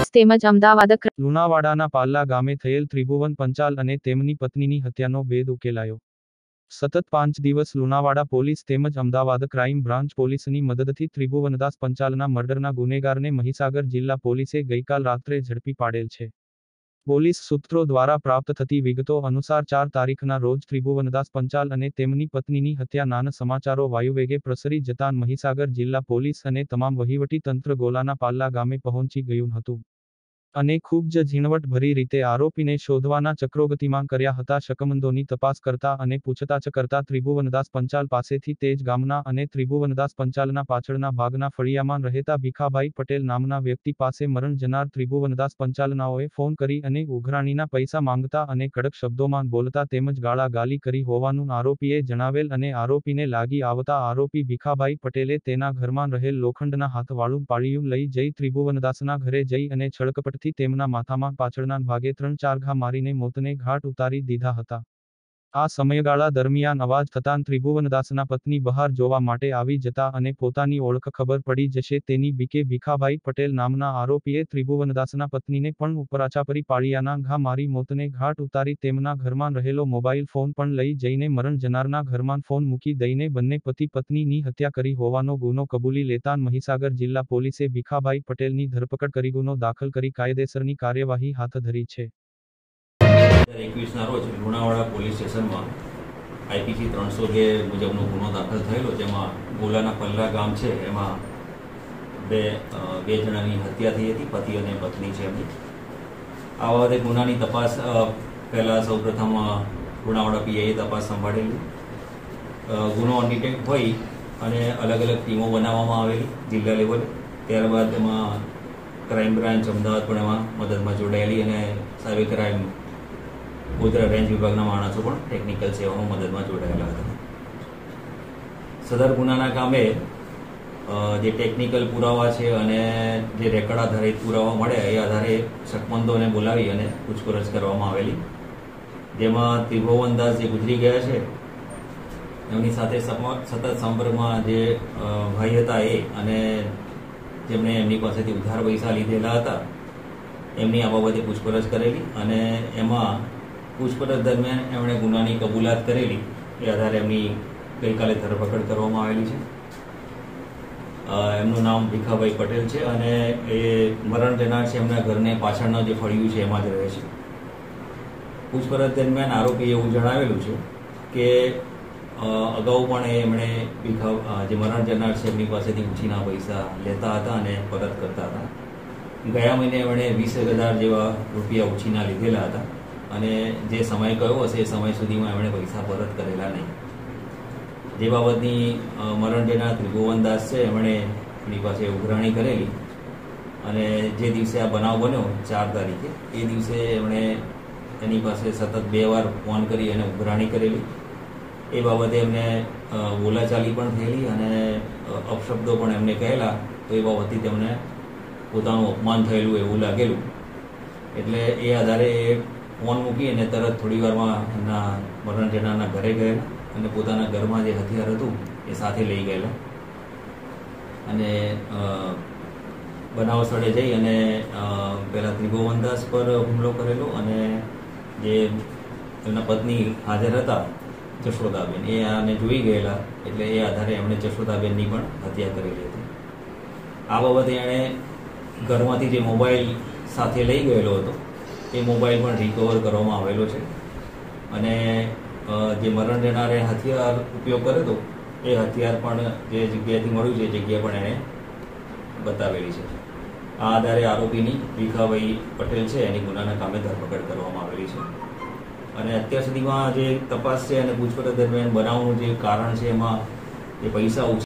તેમજ અમદાવાદ લુણાવાડાના પાલ્લા ગામે થયેલ ત્રિભુવન પંચાલ અને તેમની પત્નીની હત્યાનો ભેદ ઉકેલાયો. સતત 5 દિવસ લુણાવાડા પોલીસ તેમજ અમદાવાદ ક્રાઇમ બ્રાન્ચ પોલીસની મદદથી ત્રિભુવનદાસ પંચાલના મર્ડરના ગુનેગારને મહીસાગર જિલ્લા પોલીસે ગઈકાલ રાત્રે ઝડપી પાડેલ છે. પોલીસ સૂત્રો દ્વારા પ્રાપ્ત થતી વિગતો અનુસાર 4 તારીખના રોજ ત્રિભુવનદાસ પંચાલ અને તેમની પત્નીની હત્યાના સમાચારો વાયુવેગે પ્રસરી જતાં મહીસાગર જિલ્લા પોલીસ અને તમામ વહીવટી તંત્ર ગોલાના પાલ્લા ગામે પહોંચી ગયું હતું અને ખૂબ જ ઝીણવટભરી રીતે આરોપીને શોધવાના ચક્રોગતિમાં કર્યા હતા. શકમંદોની તપાસ કરતા અને પૂછતાછ કરતા ત્રિભુવનદાસ પંચાલ પાસેથી તેજ ગામના અને ત્રિભુવનદાસ પંચાલના પાછળના ભાગના ફળિયામાં રહેતા ભીખાભાઈ પટેલ નામના વ્યક્તિ પાસે મરણ જનાર ત્રિભુવનદાસ પંચાલનાઓએ ફોન કરી અને ઉઘરાણીના પૈસા માંગતા અને કડક શબ્દોમાં બોલતા તેમજ ગાળાગાલી કરી હોવાનું આરોપીએ જણાવેલ અને આરોપીને લાગી આવતા આરોપી ભીખાભાઈ પટેલે તેના ઘરમાં રહેલ લોખંડના હાથવાળું પાળિયું લઈ જઈ ત્રિભુવનદાસના ઘરે જઈ અને છળકપટ થી તેમના માથામાં પાછળના ભાગે 3-4 ઘા મારીને મોતને ઘાટ ઉતારી દીધા હતા. આ સમયગાળા દરમિયાન અવાજ થતાં ત્રિભુવનદાસના પત્ની બહાર જોવા માટે આવી જતા અને પોતાની ઓળખ ખબર પડી જશે તેની બીકે ભીખાભાઈ પટેલ નામના આરોપીએ ત્રિભુવનદાસના પત્નીને પણ ઉપરાચાપરી પાળિયાના ઘા મારી મોતને ઘાટ ઉતારી તેમના ઘરમાં રહેલો મોબાઈલ ફોન પણ લઈ જઈને મરણ જનારના ઘરમાં ફોન મૂકી દઈને બંને પતિ પત્નીની હત્યા કરી હોવાનો ગુનો કબૂલી લેતાં મહીસાગર જિલ્લા પોલીસે ભીખાભાઈ પટેલની ધરપકડ કરી ગુનો દાખલ કરી કાયદેસરની કાર્યવાહી હાથ ધરી છે. 2021ના રોજ લુણાવાડા પોલીસ સ્ટેશનમાં આઈપીસી 302 મુજબનો ગુનો દાખલ થયેલો, જેમાં ગોલાના પલ્લા ગામ છે એમાં બે જણાની હત્યા થઈ હતી, પતિ અને પત્ની છે એમની. આ બાબતે ગુનાની તપાસ પહેલાં સૌપ્રથમ લુણાવાડા પીઆઈએ તપાસ સંભાળેલી. ગુનો અનડિટેક્ટ હોય અને અલગ અલગ ટીમો બનાવવામાં આવેલી જિલ્લા લેવલે. ત્યારબાદ એમાં ક્રાઇમ બ્રાન્ચ અમદાવાદ પણ એમાં મદદમાં જોડાયેલી અને સાયબર ક્રાઇમ ગોધરા રેન્જ વિભાગના માણસો પણ ટેકનિકલ સેવામાં મદદમાં જોડાયેલા હતા. સદર ગુનાના કામે જે ટેકનિકલ પુરાવા છે અને જે રેકર્ડ આધારિત પુરાવા મળે એ આધારે શકમંદોને બોલાવી અને પૂછપરછ કરવામાં આવેલી, જેમાં ત્રિભુવનદાસ જે ગુજરી ગયા છે એમની સાથે સતત સંપર્કમાં જે ભાઈ હતા એ અને જેમણે એમની પાસેથી ઉધાર પૈસા લીધેલા હતા એમની આ બાબતે પૂછપરછ કરેલી અને એમાં પૂછપરછ દરમિયાન એમણે ગુનાની કબૂલાત કરેલી. એ આધારે એમની ગઈકાલે ધરપકડ કરવામાં આવેલી છે. એમનું નામ ભીખાભાઈ પટેલ છે અને એ મરણ જનાર છે એમના ઘરને પાછળના જે ફળિયું છે એમાં જ રહે છે. પૂછપરછ દરમિયાન આરોપીએ એવું જણાવેલું છે કે અગાઉ પણ એમણે જે મરણ જનાર છે એમની પાસેથી ઉછીના પૈસા લેતા હતા અને પરત કરતા હતા. ગયા મહિને એમણે 20,000 જેવા રૂપિયા ઉછીના લીધેલા હતા અને જે સમય કયો હશે એ સમય સુધીમાં એમણે પૈસા પરત કરેલા નહીં. જે બાબતની મરણ જનાર ત્રિભુવનદાસ છે એમણે એમની પાસે ઉઘરાણી કરેલી અને જે દિવસે આ બનાવ બન્યો 4 તારીખે એ દિવસે એમણે એની પાસે સતત 2 વાર ફોન કરી અને ઉઘરાણી કરેલી. એ બાબતે એમને બોલાચાલી પણ થયેલી અને અપશબ્દો પણ એમને કહેલા, તો એ બાબતથી તેમને પોતાનું અપમાન થયેલું એવું લાગેલું. એટલે એ આધારે એ ફોન મૂકી અને તરત થોડી વારમાં એમના મરણ જનારના ઘરે ગયેલા અને પોતાના ઘરમાં જે હથિયાર હતું એ સાથે લઈ ગયેલા અને બનાવ સ્થળે જઈ અને પહેલાં ત્રિભુવનદાસ પર હુમલો કરેલો અને જે એમના પત્ની હાજર હતા જશોદાબેન, એ આને જોઈ ગયેલા એટલે એ આધારે એમણે જશોદાબેનની પણ હત્યા કરેલી હતી. આ બાબતે એણે ઘરમાંથી જે મોબાઈલ સાથે લઈ ગયેલો હતો એ મોબાઈલ પણ રિકવર કરવામાં આવેલો છે અને જે મરણ જનારે હથિયાર ઉપયોગ કર્યો હતો એ હથિયાર પણ જે જગ્યાએથી મળ્યું છે એ જગ્યા પણ એણે બતાવેલી છે. આ આધારે આરોપીની ભીખાભાઈ પટેલ છે એની ગુનાના કામે ધરપકડ કરવામાં આવેલી છે અને અત્યાર સુધીમાં જે તપાસ છે અને પૂછપરછ દરમિયાન બનાવનું જે કારણ છે એમાં જે પૈસા